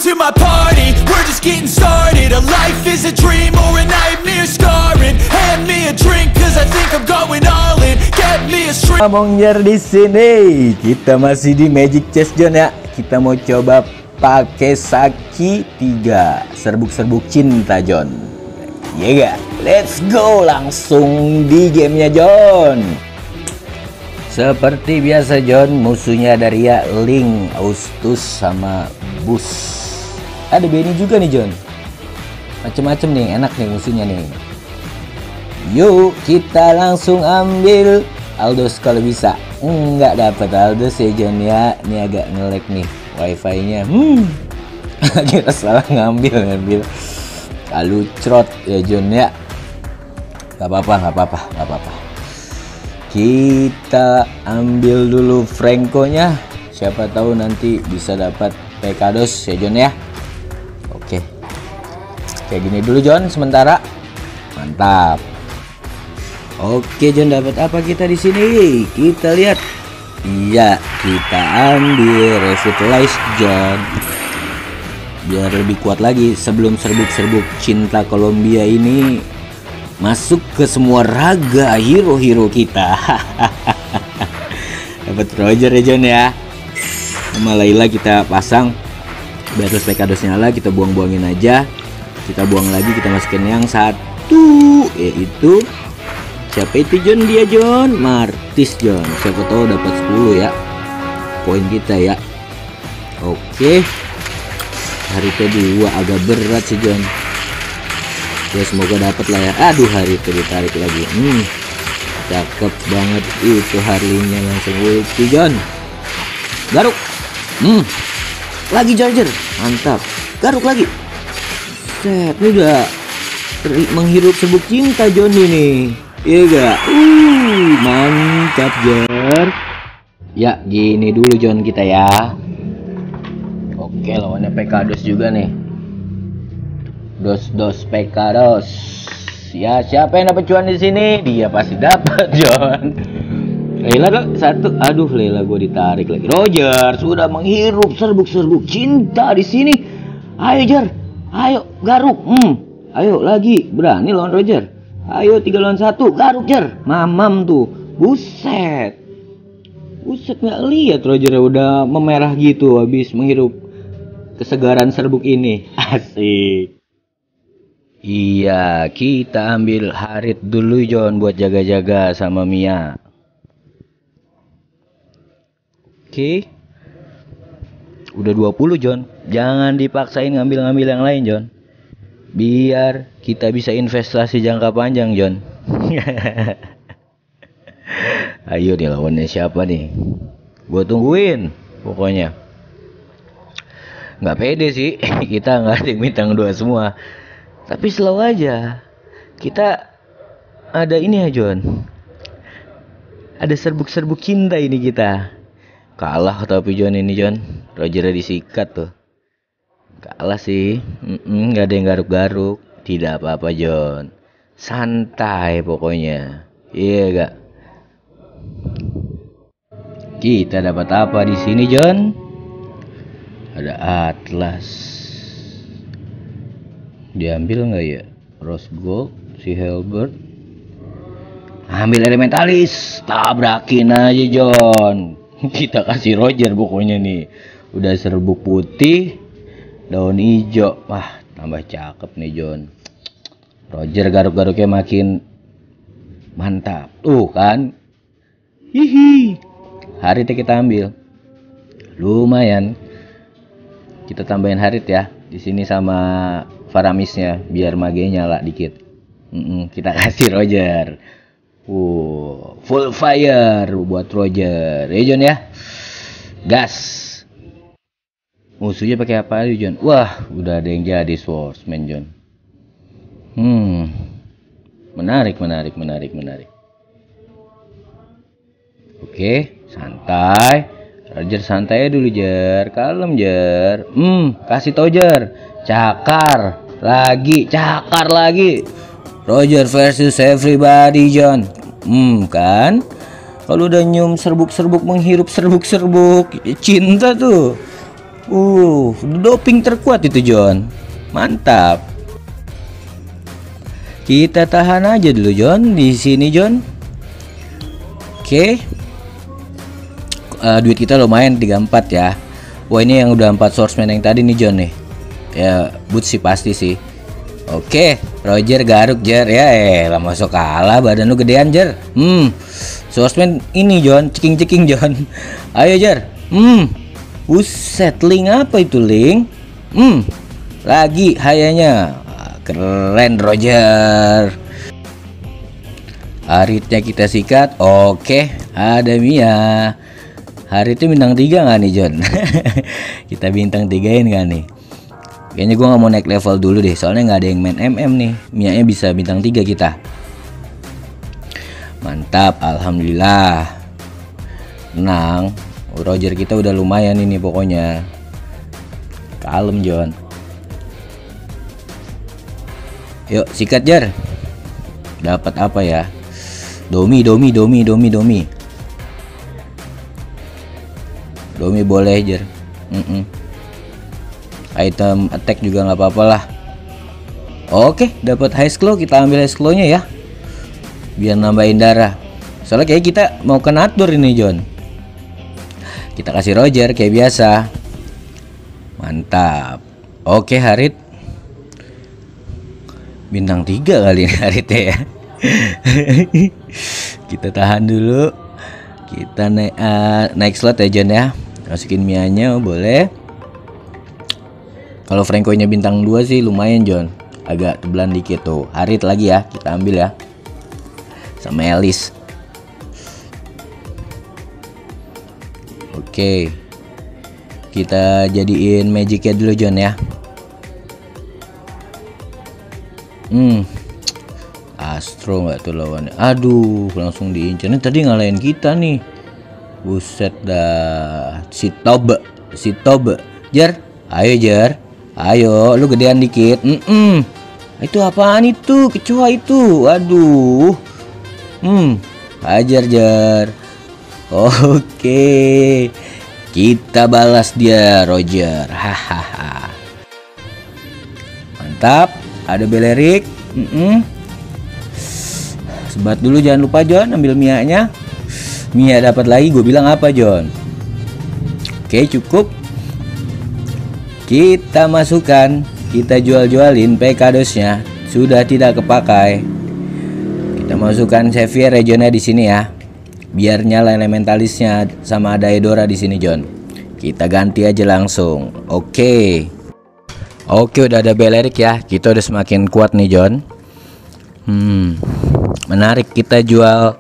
to my party, we're just getting started. A life is a dream or a nightmare scarring. Hand me a drink cause I think I'm going all in. Get me a string. Mongyer di sini. Kita masih di Magic Chess John ya. Kita mau coba pakai Saki 3 serbuk-serbuk cinta John. Iya gak? Let's go langsung di gamenya John. Seperti biasa John, musuhnya ada Ria, Link, Austus, sama Bus. Ada Benny juga nih John. Macem-macem nih, enak nih musuhnya nih. Yuk kita langsung ambil Aldous kalau bisa. Nggak dapat Aldous ya John ya. Ini agak nge-lag nih wifi-nya. Kita salah ngambil. Lalu crot ya John ya. Gak apa-apa. Kita ambil dulu Franco-nya. Siapa tahu nanti bisa dapat Pekados ya John ya. Oke. Kayak gini dulu John sementara. Mantap. Oke John, dapat apa kita di sini? Kita lihat. Iya, kita ambil Revitalize John. Biar lebih kuat lagi sebelum serbuk-serbuk cinta Kolombia ini masuk ke semua raga hero-hero kita. Dapat Roger ya John ya. Sama Layla kita pasang. Batas Pekados nyala, kita buang-buangin aja. Kita buang lagi, kita masukin yang satu, yaitu siapa itu John? Dia John Martis John. Siapa tahu dapat 10 ya poin kita ya. Oke, hari kedua agak berat sih John. Ya semoga dapat lah ya. Aduh, hari itu ditarik lagi. Cakep banget itu Harley-nya, langsung ulti John. Garuk. Lagi charger. Mantap. Garuk lagi. Set, ini udah menghirup serbuk cinta John ini. Iya gak? Mantap John. Ya gini dulu John kita ya. Oke, lawannya Pekados juga nih. Dos Pekados. Ya, siapa yang dapat cuan di sini? Dia pasti dapat, John. Layla satu. Aduh, Layla gue ditarik lagi. Roger sudah menghirup serbuk-serbuk cinta di sini. Ayo, Jar. Ayo, garuk. Ayo lagi. Berani lawan Roger. Ayo 3 lawan 1. Garuk, Jar. Mamam tuh. Buset. Buset, nggak lihat Roger udah memerah gitu habis menghirup kesegaran serbuk ini. Asik. Iya, kita ambil Harit dulu John buat jaga-jaga sama Mia. Oke. Udah 20 John. Jangan dipaksain ngambil-ngambil yang lain John. Biar kita bisa investasi jangka panjang John. Ayo nih lawannya siapa nih? Gue tungguin pokoknya. Nggak pede sih. Kita nggak ada bintang 2 semua. Tapi slow aja. Kita ada ini ya John. Ada serbuk-serbuk cinta ini kita. Kalah tapi John ini John. Roger disikat tuh. Kalah sih. Nggak ada yang garuk-garuk. Tidak apa-apa John. Santai pokoknya. Iya gak? Kita dapat apa di sini John? Ada Atlas. Diambil nggak ya? Rose Gold, si Halberd. Ambil Elementalis, tabrakin aja John. Kita kasih Roger pokoknya nih. Udah serbuk putih, daun hijau. Wah, tambah cakep nih John. Roger garuk-garuknya makin mantap. Tuh kan. Hihi. Harit kita ambil. Lumayan. Kita tambahin Harit ya. Di sini sama Faramisnya biar magenya nyala dikit. Kita kasih Roger. Full fire buat Roger. Ya John ya. Gas. Musuhnya pakai apa nih John? Wah, udah ada yang jadi Swordsman John. Menarik. Oke, santai. Roger santai dulu Jar. Kalem Jar. Kasih tau Jar. Cakar lagi. Roger versus everybody John. Kan kalau udah nyium serbuk-serbuk, menghirup serbuk-serbuk cinta tuh Doping terkuat itu John. Mantap. Kita tahan aja dulu John di sini John. Oke. Duit kita lumayan 34 ya. Wah, ini yang udah 4 swordsman yang tadi nih John nih. Ya, boot sih pasti sih. Oke, Roger garuk Jer ya. Lah masuk kalah, badan lu gedean Jer. Swordsman ini John, ceking-ceking John. Ayo Jer. Buset, link apa itu link? Lagi hayanya. Keren Roger. Haritnya kita sikat. Oke, ada Mia. Haritnya bintang 3 nggak nih John? Kita bintang 3-in nggak nih? Kayaknya gue nggak mau naik level dulu deh, soalnya nggak ada yang main MM nih. Mia-nya bisa bintang 3 kita. Mantap, alhamdulillah. Tenang, Roger kita udah lumayan ini pokoknya. Kalem John. Yuk sikat Jar. Dapat apa ya? Domi boleh Jar. Item attack juga nggak apa-apa lah. Oke, dapat high claw, kita ambil high claw-nya ya. Biar nambahin darah. Soalnya kayak kita mau ke natur ini John. Kita kasih Roger kayak biasa. Mantap. Oke, Harit. Bintang 3 kali ini Haritnya ya. Kita tahan dulu. Kita naik slot ya John ya. Masukin Mianya boleh. Kalau Franco-nya bintang 2 sih lumayan John. Agak tebelan dikit tuh. Harit lagi ya, kita ambil ya. Sama Elis. Oke. Kita jadiin magicnya dulu John ya. Astro nggak tuh lawannya. Aduh, langsung diincar. Ini tadi ngalahin kita nih. Buset dah. Si Tobe. Jar, ayo Jar. Ayo, lu gedean dikit. Itu apaan itu? Kecoa itu. Aduh. Hajar Jar. Oke. Kita balas dia Roger. Hahaha. Mantap. Ada Belerik. Sebat dulu jangan lupa John, ambil Mia-nya. Mia dapat lagi, gue bilang apa John? Oke, cukup. Kita masukkan, kita jual-jualin Pekadosnya sudah tidak kepakai. Kita masukkan Xavier regionnya di sini ya. Biar nyala elementalisnya sama ada Edora di sini John. Kita ganti aja langsung. Oke, udah ada Belerik ya. Kita udah semakin kuat nih John. Menarik, kita jual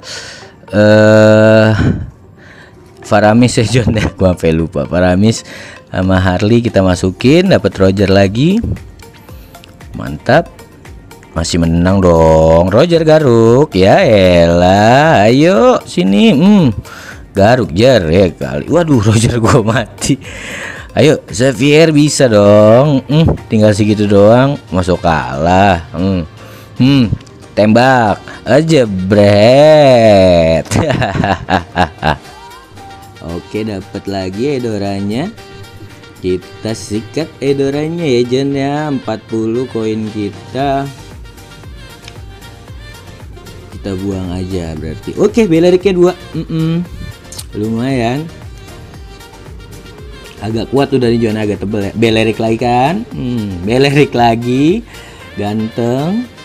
Faramis ya John ya. Gua sampai lupa. Faramis sama Harley kita masukin, dapat Roger lagi. Mantap. Masih menang dong. Roger garuk. Ya elah, ayo sini. Garuk Jar ya kali. Waduh, Roger gua mati. Ayo Xavier bisa dong. Tinggal segitu doang, masuk kalah. Tembak aja Brett. Oke, dapat lagi Edoranya. Kita sikat Edoranya ya Jen ya. 40 koin kita buang aja berarti. Oke, Beleriknya 2. Lumayan. Agak kuat udah nih Jon, agak tebel ya. Belerik lagi kan. Belerik lagi. Ganteng.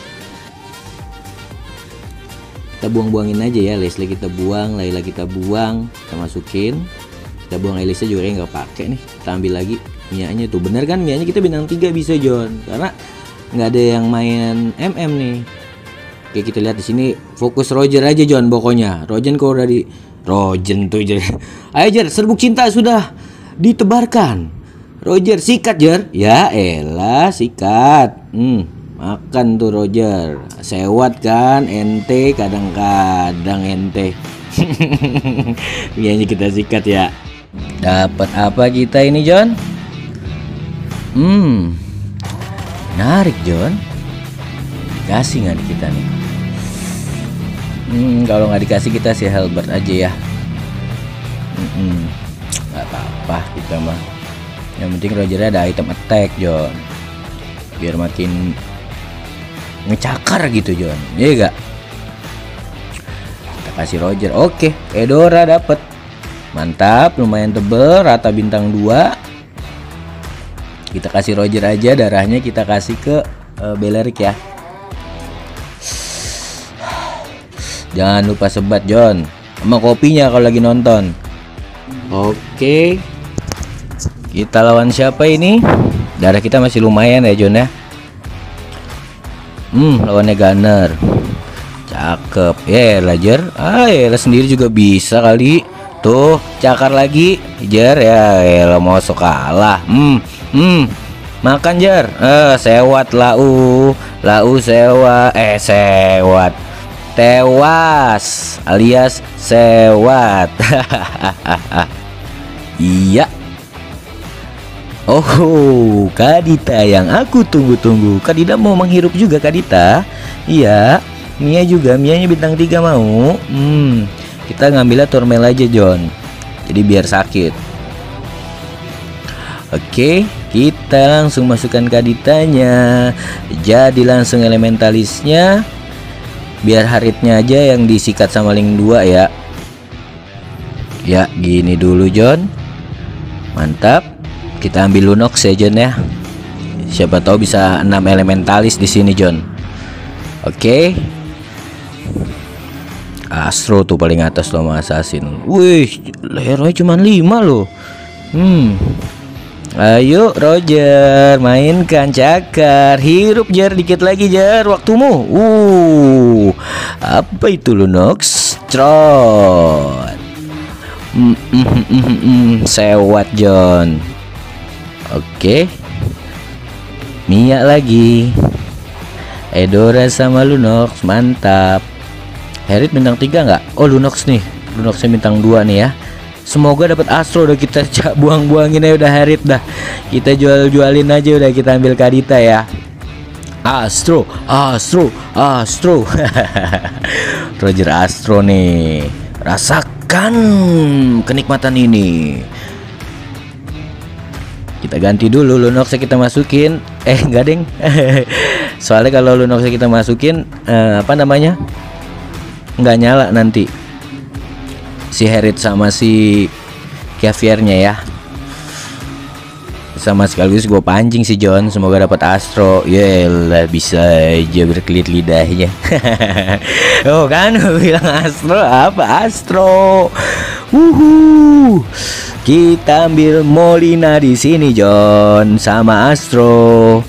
Kita buang-buangin aja ya. Leslie kita buang, Layla kita buang, kita masukin. Kita buang Elisa juga nggak pakai nih. Kita ambil lagi Mia-nya tuh. Bener kan, Mia-nya kita bintang 3 bisa John. Karena nggak ada yang main MM nih. Oke, kita lihat di sini fokus Roger aja John pokoknya. Roger kalau udah di Roger tuh jadi. Ayo Jer, serbuk cinta sudah ditebarkan. Roger sikat Jer. Ya elah, sikat. Makan tuh Roger. Sewat kan ente, kadang-kadang ente. Biasanya kita sikat ya. Dapat apa kita ini John? Menarik John. Kasih nggak kita nih? Kalau nggak dikasih kita sih Halbert aja ya. Nggak apa-apa kita mah. Yang penting Rogernya ada item attack John, biar makin ngecakar gitu John. Iya gak? Kita kasih Roger. Oke, Edora dapet. Mantap, lumayan tebel, rata bintang 2. Kita kasih Roger aja, darahnya kita kasih ke Belerik ya. Jangan lupa sebat John, sama kopinya kalau lagi nonton. Oke, kita lawan siapa ini? Darah kita masih lumayan ya John ya. Lawannya Gunner. Cakep ya, Lajer. Ya sendiri juga bisa kali. Tuh, cakar lagi, Jar ya, mau sok kalah. Makan Jar. Sewat lau sewat. Tewas alias sewat. Iya. Oh, Kadita yang aku tunggu-tunggu. Kadita mau menghirup juga Kadita. Iya. Mia juga, Mianya bintang 3 mau. Kita ngambilnya Tormel aja John, jadi biar sakit. Oke, kita langsung masukkan Kaditanya. Jadi langsung elementalisnya. Biar Haritnya aja yang disikat sama Link 2 ya. Ya, gini dulu John. Mantap. Kita ambil Lunox ya John ya. Siapa tahu bisa 6 elementalis di sini John. Oke. Astro tuh paling atas loh sama Assassin. Wih, hero-nya cuma 5 loh. Ayo Roger, mainkan cakar. Hirup Jar, dikit lagi Jar, waktumu. Apa itu Lunox? Trot. Sewat John. Oke. Mia lagi. Edora sama Lunox, mantap. Harit bintang 3 nggak? Oh Lunox nih, Lunoxnya bintang 2 nih ya. Semoga dapat Astro, udah kita buang-buangin aja udah Harit dah. Kita jual-jualin aja udah, kita ambil Kadita ya. Astro. Roger Astro nih. Rasakan kenikmatan ini. Kita ganti dulu Lunoxnya, kita masukin. Enggak deng. Soalnya kalau Lunoxnya kita masukin apa namanya? Nggak nyala nanti si Harit sama si Xaviernya ya. Sama sekaligus gue pancing si John, semoga dapat Astro. Yelah, bisa aja berkelit lidahnya. Oh kan, gue bilang Astro, apa Astro? Kita ambil Molina di sini John sama Astro.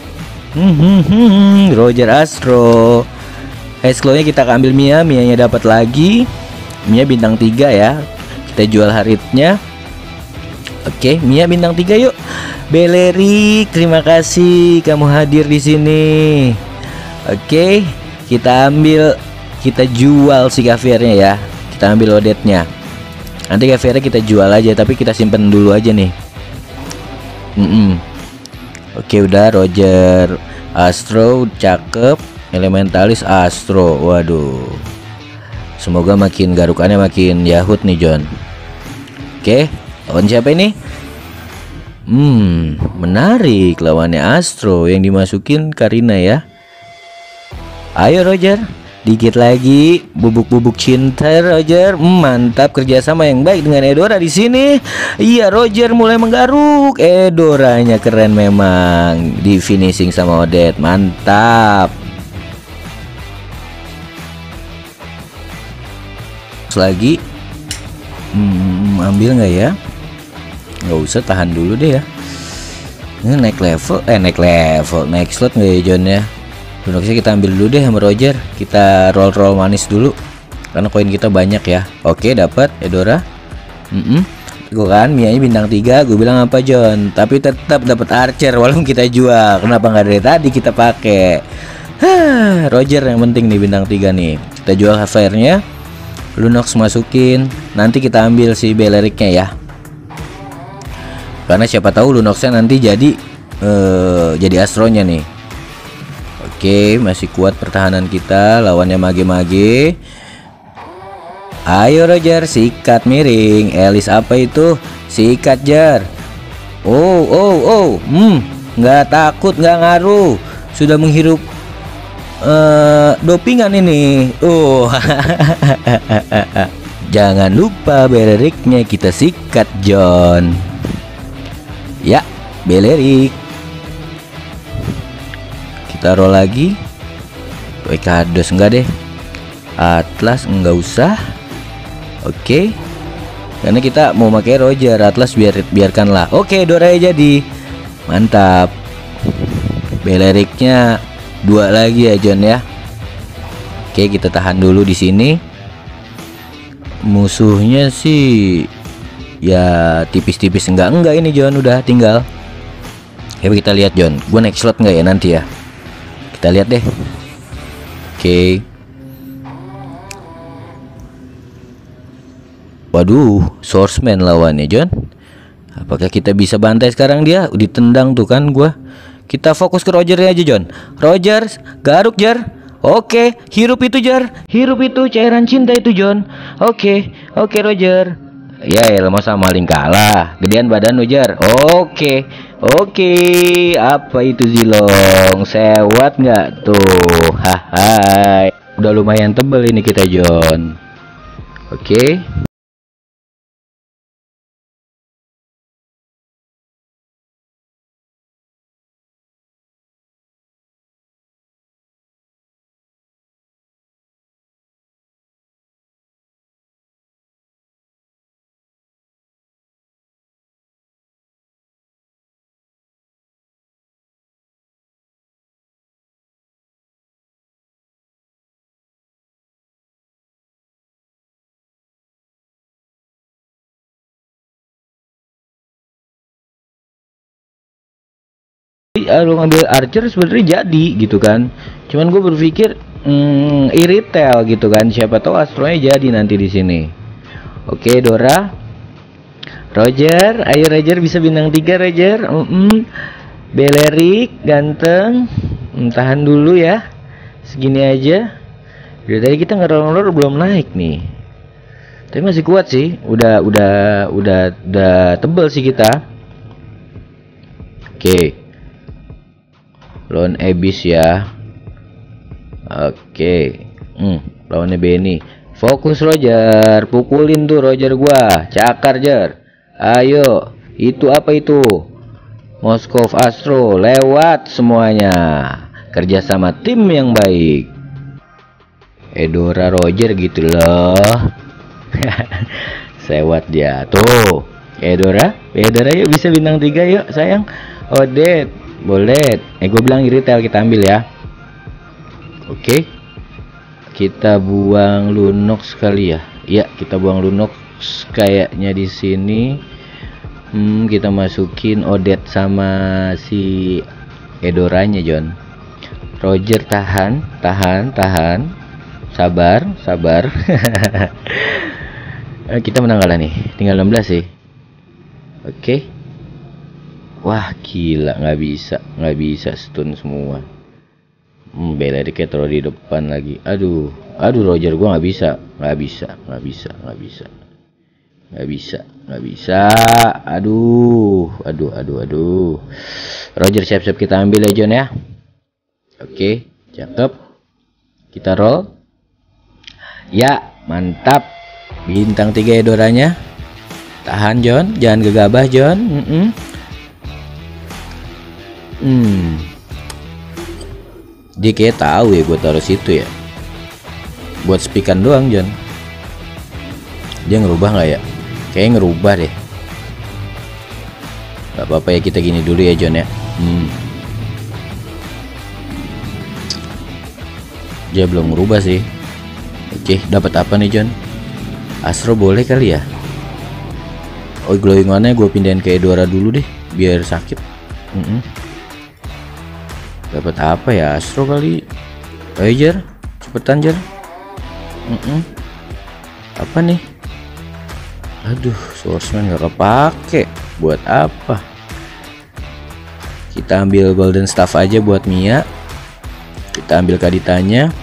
Roger Astro. Esclow-nya kita ambil Mia, Mianya dapat lagi. Mia bintang 3 ya. Kita jual Haritnya. Oke, Mia bintang 3 yuk. Belerik, terima kasih kamu hadir di sini. Oke, kita ambil, kita jual si Xaviernya ya. Kita ambil Odette-nya. Nanti Xaviernya kita jual aja, tapi kita simpen dulu aja nih. Oke, udah Roger Astro, cakep. Elementalis Astro, waduh. Semoga makin garukannya makin Yahut nih John. Oke, lawan siapa ini? Menarik, lawannya Astro yang dimasukin Karina ya. Ayo Roger, dikit lagi bubuk-bubuk cinta Roger. Mantap, kerjasama yang baik dengan Edora di sini. Iya, Roger mulai menggaruk. Edoranya keren memang, di finishing sama Odette, mantap. Lagi ambil nggak ya? Nggak usah, tahan dulu deh ya. Ini naik level, naik slot nggak ya John ya? Lunoxnya kita ambil dulu deh sama Roger. Kita roll manis dulu karena koin kita banyak ya. Oke, dapat Edora. Gue kan Mianya bintang 3, gue bilang apa John? Tapi tetap dapat Archer walaupun kita jual. Kenapa nggak dari tadi kita pakai? Roger yang penting nih bintang 3 nih. Kita jual Xaviernya. Lunox masukin, nanti kita ambil si Beleriknya ya. Karena siapa tahu Lunoxnya nanti jadi Astronya nih. Oke, masih kuat pertahanan kita, lawannya mage-mage. Ayo Roger, sikat miring. Elis apa itu? Sikat Jar. Nggak takut, nggak ngaruh. Sudah menghirup dopingan ini. Jangan lupa beleriknya kita sikat, John. Ya, belerik. Kita roll lagi. Kados enggak deh. Atlas enggak usah. Oke. Karena kita mau pakai Roger, Atlas biarkanlah. Oke, Dora jadi. Mantap. Beleriknya 2 lagi ya, John ya. Oke, kita tahan dulu di sini. Musuhnya sih ya tipis-tipis enggak ini, John. Udah tinggal. Coba kita lihat, John. Gue next slot enggak ya nanti ya? Kita lihat deh. Oke. Waduh, swordsman lawannya, John. Apakah kita bisa bantai sekarang dia? Ditendang tuh kan gua. Kita fokus ke Roger aja, John. Roger, garuk, Jar. Oke, hirup itu, Jar. Hirup itu cairan cinta itu, John. Oke, Roger. Ya, masa maling kalah. Gedean badan lu, Jar. Oke. Apa itu Zilong? Sewat nggak tuh? Hai. Udah lumayan tebel ini kita, John. Oke. Lu ngambil archer sebenarnya jadi gitu kan, cuman gue berpikir iritel gitu kan, siapa tahu astronya jadi nanti di sini. Oke, Dora, Roger, ayo Roger, bisa bintang 3 Roger. Belerik ganteng. Tahan dulu ya, segini aja. Dari tadi kita ngerolor belum naik nih, tapi masih kuat sih. Udah tebel sih kita. Oke. Lawan Abyss ya. Oke. Lawannya Benny. Fokus Roger, pukulin tuh Roger gua. Cakar, Jar. Ayo. Itu apa itu? Moskov Astro lewat semuanya. Kerja sama tim yang baik. Edora Roger gitu loh. Sewat dia. Tuh. Edora yuk, bisa bintang 3 yuk, sayang. Odet. Boleh, gue bilang iritel, kita ambil ya. Oke. Kita buang Lunox kali ya. Iya, kita buang Lunox kayaknya di sini. Kita masukin Odet sama si Edoranya, John. Roger tahan. Sabar. Kita menang kalah nih. Tinggal 16 sih. Oke. Wah, gila, nggak bisa stun semua. Beleriknya taruh di depan lagi. Aduh Roger gua nggak bisa. Aduh. Roger, siap-siap kita ambil ya, John ya. Oke, cakep. Kita roll. Ya, mantap. Bintang 3 Edoranya. Tahan, John, jangan gegabah, John. Dia kayak tahu ya gue taruh situ ya, buat spikan doang, John. Dia ngerubah nggak ya? Kayaknya ngerubah deh. Gak apa-apa ya, kita gini dulu ya, John ya. Dia belum ngerubah sih. Oke, dapat apa nih, John? Astro boleh kali ya? Oh, glowing one-nya gue pindahin ke Edora dulu deh, biar sakit. Dapat apa ya? Astro kali. Ayo, Jar, cepetan, Jar. Apa nih? Aduh, swordsman gak kepake. Buat apa? Kita ambil golden staff aja buat Mia. Kita ambil kaditanya.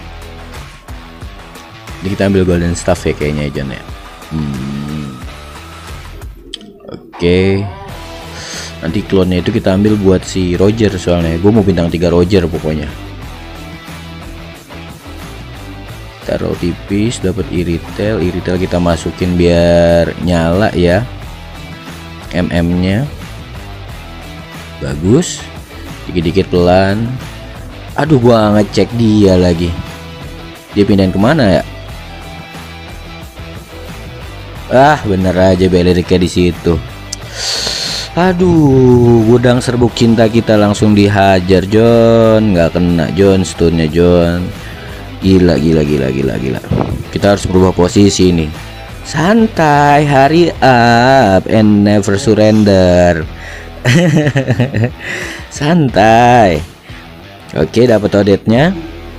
Jadi kita ambil golden staff ya kayaknya, John ya. Oke. Nanti clone-nya itu kita ambil buat si Roger, soalnya gue mau bintang 3 Roger pokoknya. Taruh tipis, dapat iritel kita masukin biar nyala ya. MM-nya bagus, dikit-dikit pelan. Aduh, gua ngecek dia lagi. Dia pindahin kemana ya? Bener aja Beleriknya di situ. Aduh, gudang serbuk cinta kita langsung dihajar John, nggak kena John, stunnya John. Gila. Kita harus berubah posisi nih. Santai, hurry up and never surrender. Santai. Oke, dapat odetnya.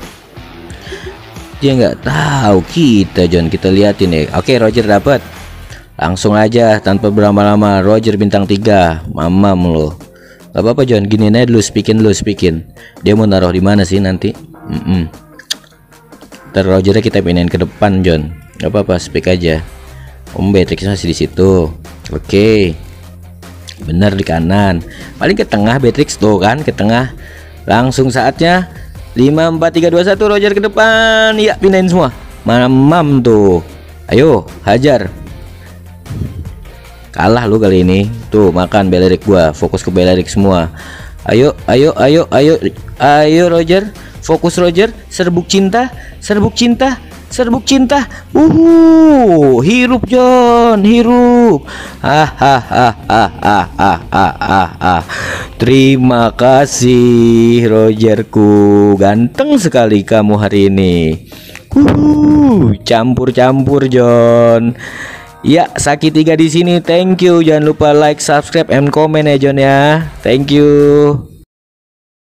Dia nggak tahu kita John, kita liatin ya. Oke, Roger dapat. Langsung aja tanpa berlama-lama, Roger bintang 3. Mamam lo. Gak apa-apa John, gini aja dulu, speakin. Dia mau naruh di mana sih nanti? Ntar Rogernya kita pindahin ke depan John. Gak apa-apa, speak aja. Beatrix masih di situ. Oke. Bener di kanan. Paling ke tengah Beatrix tuh kan, ke tengah. Langsung saatnya 5 4 3 2 1 Roger ke depan. Ya, pindahin semua. Mamam tuh. Ayo, hajar. Kalah lu kali ini. Tuh, makan Belerik gua. Fokus ke Belerik semua. Ayo Roger. Fokus Roger. Serbuk cinta. Hirup John, hirup. Terima kasih Rogerku. Ganteng sekali kamu hari ini. Campur John. Ya, Saki 3 di sini. Thank you. Jangan lupa like, subscribe, and comment ya John ya. Thank you.